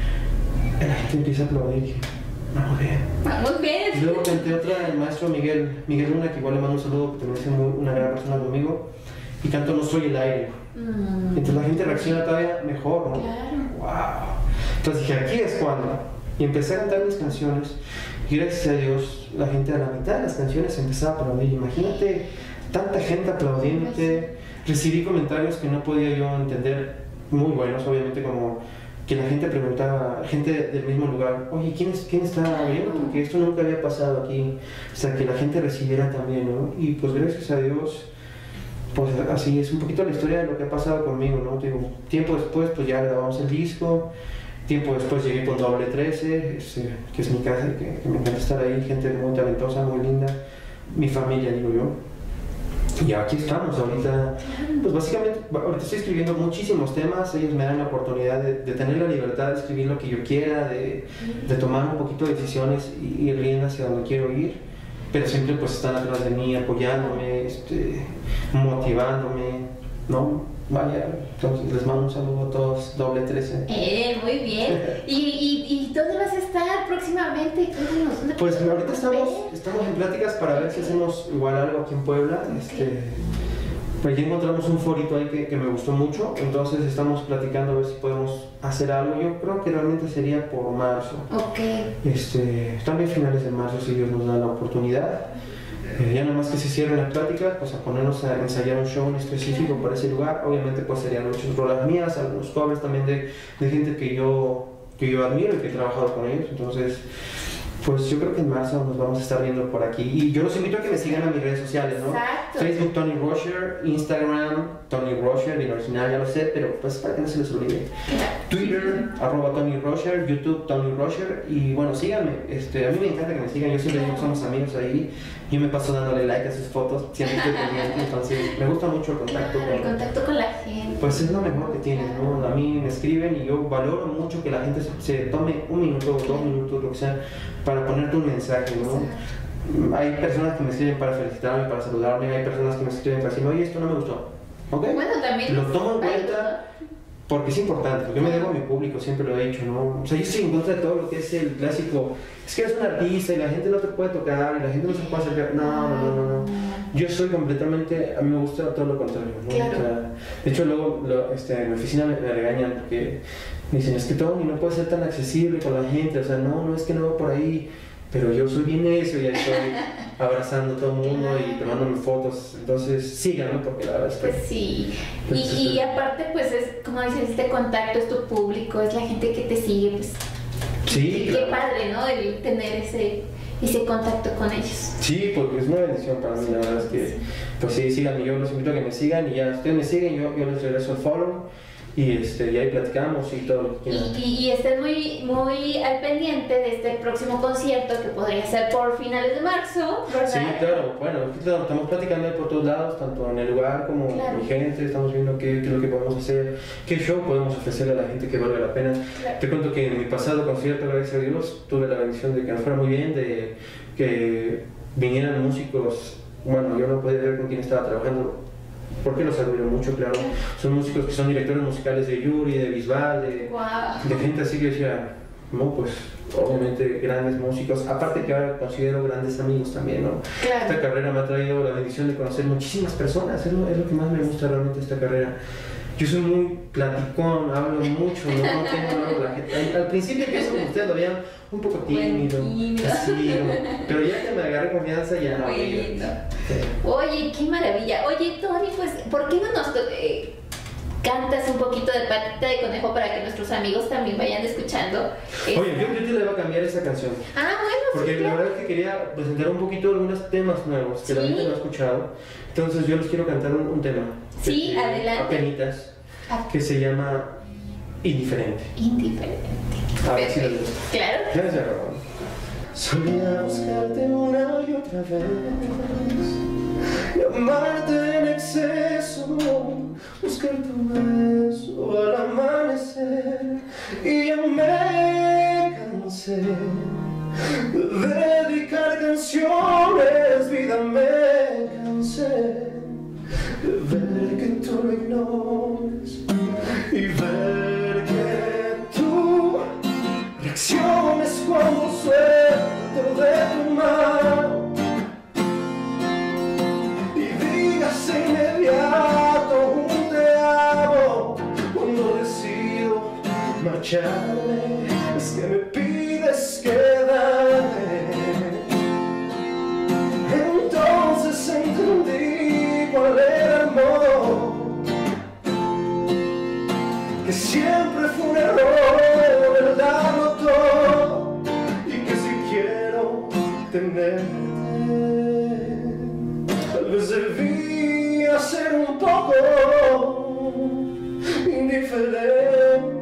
Y la gente empieza a aplaudir y dije, vamos bien. Vamos bien. Y luego canté otra, el maestro Miguel, Miguel Luna, que igual le mando un saludo, que también es muy, una gran persona conmigo, y canto No Soy el Aire. Mm. Entonces la gente reacciona todavía mejor, ¿no? Claro. ¡Wow! Entonces dije, aquí es cuando. Y empecé a cantar mis canciones, y gracias a Dios, la gente a la mitad de las canciones empezaba a aplaudir. Imagínate, tanta gente aplaudiéndote. Recibí comentarios que no podía yo entender, muy buenos, obviamente, como que la gente preguntaba, gente del mismo lugar, oye, ¿quién, es, quién está viendo? Porque esto nunca había pasado aquí. O sea, que la gente recibiera también, ¿no? Y pues gracias a Dios, pues así es un poquito la historia de lo que ha pasado conmigo, ¿no? Digo, tiempo después, pues ya grabamos el disco. Tiempo después llegué con Doble trece, este, que es mi casa, que, que me encanta estar ahí, gente muy talentosa, muy linda, mi familia, digo yo. Y aquí estamos, ahorita, pues básicamente, ahorita estoy escribiendo muchísimos temas, ellos me dan la oportunidad de, de tener la libertad de escribir lo que yo quiera, de, de tomar un poquito de decisiones y ir riendo hacia donde quiero ir, pero siempre pues están atrás de mí, apoyándome, este, motivándome, ¿no? Vaya, entonces les mando un saludo a todos, Doble trece. Eh, muy bien. ¿Y, y, y dónde vas a estar próximamente? ¿Dónde pues ahorita estamos, estamos en pláticas para ver si hacemos igual algo aquí en Puebla. Okay. Este, pues ya encontramos un forito ahí que, que me gustó mucho, entonces estamos platicando a ver si podemos hacer algo. Yo creo que realmente sería por marzo. Ok. Este, también finales de marzo, si Dios nos da la oportunidad. Eh, ya nada más que se cierren las pláticas, pues a ponernos a ensayar un show en específico para ese lugar. Obviamente pues serían muchas rolas mías, algunos covers también de, de gente que yo, que yo admiro y que he trabajado con ellos. Entonces, pues yo creo que en marzo nos vamos a estar viendo por aquí. Y yo los invito a que me sigan a mis redes sociales, ¿no? Exacto. Facebook Tony Rosher, Instagram Tony Rosher, el original ya lo sé, pero pues para que no se les olvide. Twitter, arroba Tony Rosher, YouTube Tony Rosher, y bueno, síganme, este, a mí me encanta que me sigan, yo siempre digo que somos amigos ahí, yo me paso dándole like a sus fotos, siempre estoy pendiente, entonces me gusta mucho el contacto. Claro, el con, contacto con la gente. Pues es lo mejor que tienes, ¿no? A mí me escriben y yo valoro mucho que la gente se, se tome un minuto o dos minutos, lo que sea, para ponerte un mensaje, ¿no? Exacto. Hay personas que me escriben para felicitarme, para saludarme, hay personas que me escriben para decirme, oye, esto no me gustó. ¿Okay? Bueno, también lo tomo en cuenta porque es importante, porque yo me debo a mi público, siempre lo he dicho, ¿no? O sea, yo estoy en contra de todo lo que es el clásico, es que eres un artista y la gente no te puede tocar y la gente no se puede acercar. No, no, no, no. Yo soy completamente, a mí me gusta todo lo contrario, ¿no? Claro. O sea, de hecho, luego lo, este, en mi oficina me, me regañan porque me dicen, es que Tony no puede ser tan accesible con la gente, o sea, no, no es que no va por ahí. Pero yo soy bien necio y ahí estoy abrazando a todo el mundo y tomándome fotos, entonces síganme porque la verdad es que... Pues sí, y, y aparte pues es, como dices, este contacto es tu público, es la gente que te sigue, pues... Sí, qué claro. padre, ¿no? El tener ese, ese contacto con ellos. Sí, porque es una bendición para mí, la verdad es que... Pues sí, síganme, yo los invito a que me sigan y ya ustedes me siguen, yo, yo les regreso el follow. Y, este, y ahí platicamos y todo lo que quieran. Y, y, y estén muy, muy al pendiente de este próximo concierto que podría ser por finales de marzo, ¿verdad? Sí, claro. Bueno, estamos platicando por todos lados, tanto en el lugar como claro. mi gente. Estamos viendo qué, qué es lo que podemos hacer, qué show podemos ofrecerle a la gente que valga la pena. Claro. Te cuento que en mi pasado concierto, gracias a Dios, tuve la bendición de que nos fuera muy bien, de que vinieran músicos. Bueno, yo no podía ver con quién estaba trabajando, porque los admiro mucho, claro. Son músicos que son directores musicales de Yuri, de Bisbal, de, wow. de gente así que yo decía, no, pues obviamente grandes músicos, aparte que ahora considero grandes amigos también, ¿no? Claro. Esta carrera me ha traído la bendición de conocer muchísimas personas, es lo, es lo que más me gusta realmente de esta carrera. Yo soy muy platicón, hablo mucho, no, no tengo la gente. Al, al principio empiezo como ustedes lo veían, un poco tímido, así, ¿no? Pero ya que me agarré confianza ya no. Oye, qué maravilla. Oye, Tony, pues, ¿por qué no nos eh, cantas un poquito de Patita de Conejo para que nuestros amigos también vayan escuchando? Oye, yo, yo te le voy a cambiar esa canción. Ah, bueno, porque sí, la claro. verdad es que quería presentar un poquito algunos temas nuevos que Sí. la gente no ha escuchado. Entonces yo les quiero cantar un, un tema. Sí, este, adelante. Apenitas, Ah. que se llama Indiferente. Indiferente. A ver si les gusta. Claro. Gracias, Ramón. Solía buscarte una y otra vez, y amarte en exceso, buscar tu beso al amanecer, y ya me cansé de dedicar canciones, vida, me cansé de ver que tú lo ignores y ver que tú reacciones cuando suelto de tu mano y digas de inmediato un te amo cuando decido marcharme. Es que me pides quedarte, entonces entendí cuál era el modo, que siempre fue un error el darlo todo, y que si quiero tenerte, tal vez debía ser un poco indiferente.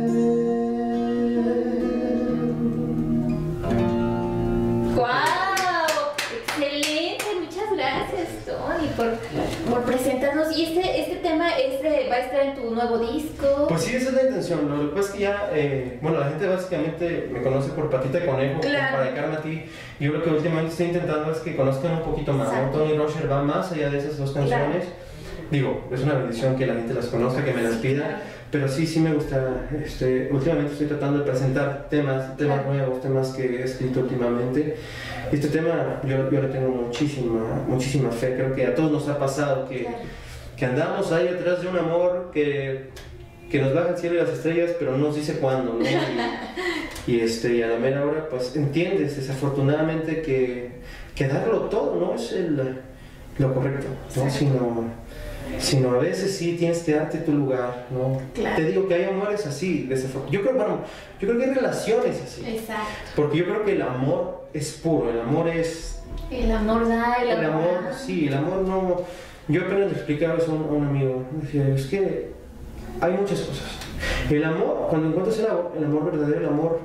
¡Guau! ¡Excelente! Muchas gracias, Tony, por, por presentarnos. ¿Y este, este tema este, va a estar en tu nuevo disco? Pues sí, esa es la intención. Lo que pasa es que ya, eh, bueno, la gente básicamente me conoce por Patita de Conejo, Claro. para dedicarme a ti. Yo lo que últimamente estoy intentando es que conozcan un poquito más, ¿no? Exacto. Tony Rosher va más allá de esas dos canciones. Digo, es una bendición que la gente las conozca, que me las pida, pero sí, sí me gusta. Este, últimamente estoy tratando de presentar temas, temas Claro. nuevos, temas que he escrito últimamente. Este tema yo, yo le tengo muchísima, muchísima fe. Creo que a todos nos ha pasado que, Claro. que andamos ahí atrás de un amor que, que nos baja el cielo y las estrellas, pero no nos dice cuándo, ¿no? Y, y, este, y a la mera hora, pues entiendes desafortunadamente que, que darlo todo no es el, lo correcto, ¿no? Exacto. Sino, sino a veces sí tienes que darte tu lugar, ¿no? Claro. Te digo que hay amores así, desafortunadamente. Yo creo, bueno, yo creo que hay relaciones así. Exacto. Porque yo creo que el amor es puro, el amor es... El amor da, el, El amor, da. sí, el amor no... Yo apenas le explicaba eso a un, a un amigo, decía, es que hay muchas cosas. El amor, cuando encuentras el amor, el amor verdadero, el amor,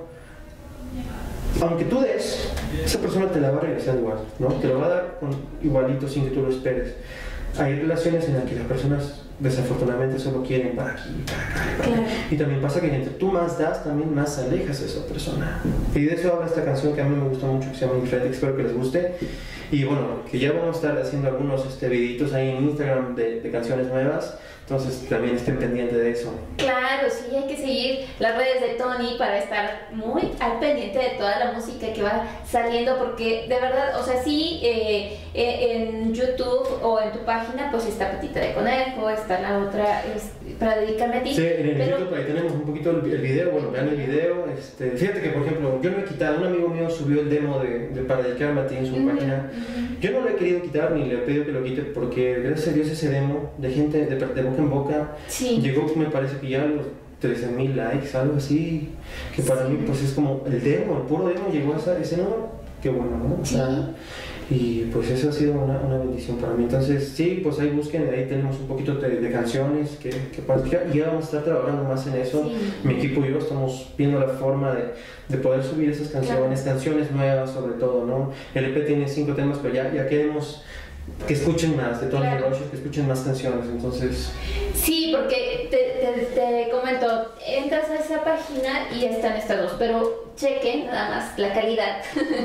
aunque tú des, esa persona te la va a regresar igual, ¿no? Te lo va a dar con, igualito sin que tú lo esperes. Hay relaciones en las que las personas desafortunadamente solo quieren para aquí, para acá, para acá. Claro. Y también pasa que entre tú más das, también más alejas a esa persona. Y de eso habla esta canción que a mí me gusta mucho, que se llama Indiferente, espero que les guste. Y bueno, que ya vamos a estar haciendo algunos este, videitos ahí en Instagram de, de canciones nuevas, entonces también estén pendientes de eso. Claro, sí, hay que seguir las redes de Tony para estar muy al pendiente de toda la música que va saliendo, porque de verdad, o sea, sí, eh, eh, en YouTube o en tu página, pues está Patita de Conejo, está la otra, es, para dedicarme a ti. Sí, en el pero, YouTube ahí tenemos un poquito el, el video, bueno, vean el video. Este, fíjate que, por ejemplo, yo no he quitado, un amigo mío subió el demo de, de para dedicarme a ti en su Ujú, página. ujú. Yo no lo he querido quitar ni le he pedido que lo quite porque, gracias a Dios, ese demo de gente de, de boca en boca Sí. llegó, me parece que ya a los trece mil likes, algo así, que para Sí. mí pues es como el demo, el puro demo llegó a esa- ese número, qué bueno, ¿no? O sea, Sí. y pues eso ha sido una, una bendición para mí. Entonces, sí, pues ahí busquen, ahí tenemos un poquito de, de canciones que, que practicar y ya vamos a estar trabajando más en eso. Sí. Mi equipo y yo estamos viendo la forma de, de poder subir esas canciones, canciones nuevas sobre todo, ¿no? El E P tiene cinco temas, pero ya, ya queremos que escuchen más de Tony Claro. Rosher, que escuchen más canciones, entonces... Sí, porque te, te, te comento, entras a esa página y están estas dos, pero chequen nada más la calidad.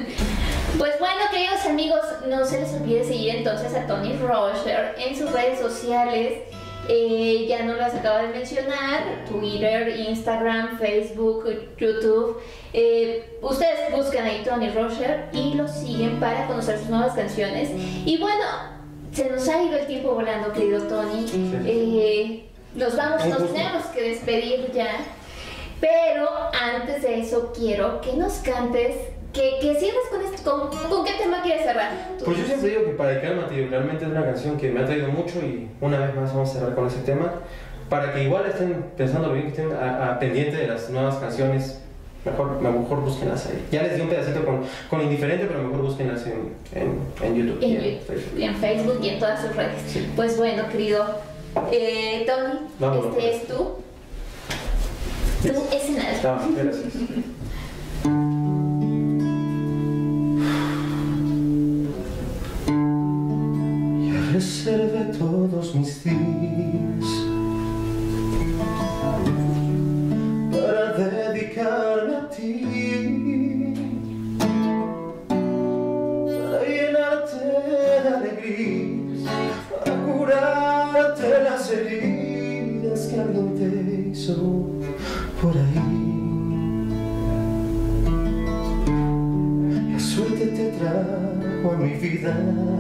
Pues bueno, queridos amigos, no se les olvide seguir entonces a Tony Rosher en sus redes sociales. Eh, ya no las acabo de mencionar: Twitter, Instagram, Facebook, YouTube. Eh, ustedes buscan ahí Tony Rosher y lo siguen para conocer sus nuevas canciones. Y bueno, se nos ha ido el tiempo volando, querido Tony. Sí. Eh, nos vamos, Un nos gusto. tenemos que despedir ya. Pero antes de eso quiero que nos cantes que, que cierres con esto. ¿Con, ¿Con qué tema quieres cerrar? Pues yo siempre digo que Para el Cálmate realmente es una canción que me ha traído mucho y una vez más vamos a cerrar con ese tema. Para que igual estén pensando bien, que estén a, a pendiente de las nuevas canciones, mejor, mejor búsquenlas ahí. Ya les di un pedacito con, con Indiferente, pero mejor búsquenlas en, en, en YouTube. En, y en, YouTube, Facebook. y en Facebook y en todas sus redes. Sí. Pues bueno, querido eh, Tony, Vámonos, este pues. es tu, tu escenario. Ah, gracias. Ya reservé todos mis días para dedicarme a ti, para llenarte de alegrías, para curarte las heridas que alguien te hizo por ahí. La suerte te trajo a mi vida,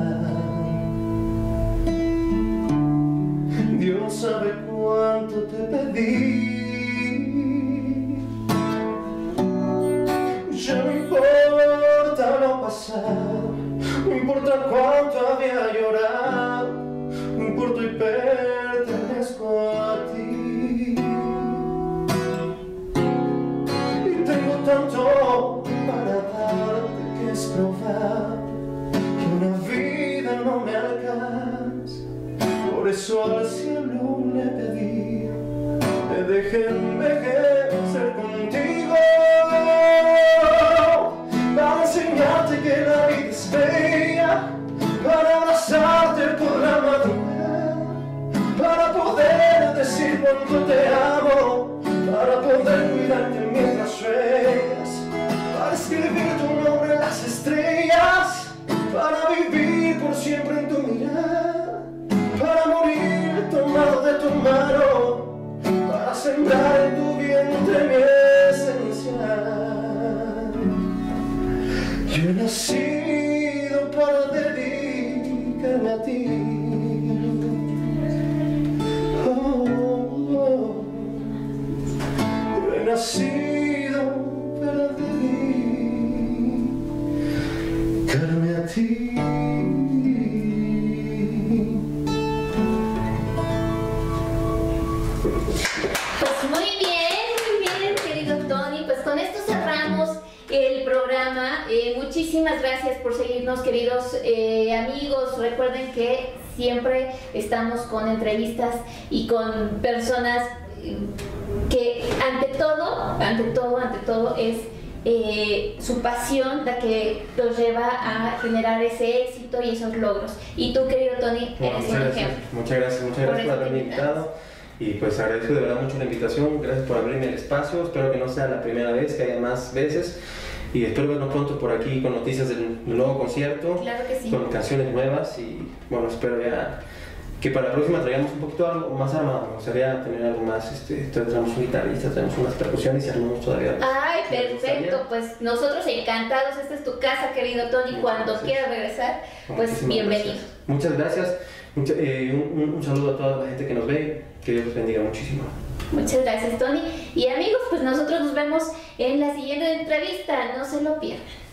Dios sabe cuánto te pedí. Ya no importa lo pasado, no importa cuánto había llorado, no importa y pertenezco a ti. Y tengo tanto para darte que es probable que una vida no me alcance. Por eso al cielo le pedí, me deje envejecer contigo, para enseñarte que la vida es bella, para abrazarte por la madrugada, para poder decir cuánto te amo, para poder cuidarte mientras sueñas, para escribir tu nombre en las estrellas, para vivir por siempre en tu mirada, para morir tomado de tu mano, para sembrar en tu vientre mi esencia. Yo he nacido para dedicarme a ti. Oh, oh. Yo he nacido para dedicarme a ti. Pues muy bien, muy bien, querido Tony. Pues con esto cerramos el programa. Eh, muchísimas gracias por seguirnos, queridos eh, amigos. Recuerden que siempre estamos con entrevistas y con personas que ante todo, ante todo, ante todo es eh, su pasión la que los lleva a generar ese éxito y esos logros. Y tú, querido Tony, Bueno, eres muchas un gracias, ejemplo. muchas gracias, muchas Por gracias por eso te haberme invitamos. invitado. Y pues agradezco de verdad mucho la invitación, gracias por abrirme el espacio, espero que no sea la primera vez, que haya más veces. Y espero vernos pronto por aquí con noticias del nuevo concierto, Claro que sí. con canciones nuevas y bueno, espero ya que para la próxima traigamos un poquito algo más armado. Me gustaría tener algo más, este, traemos un guitarrista, tenemos unas percusiones y armamos todavía. Ay, ¿Me perfecto, gustaría? pues nosotros encantados, esta es tu casa, querido Tony, Muchas cuando gracias. quieras regresar, pues Muchísimas bienvenido. gracias. Muchas gracias, Mucha- eh, un, un- un saludo a toda la gente que nos ve, que Dios los bendiga muchísimo. Muchas gracias, Tony. Y amigos, pues nosotros nos vemos en la siguiente entrevista, no se lo pierdan.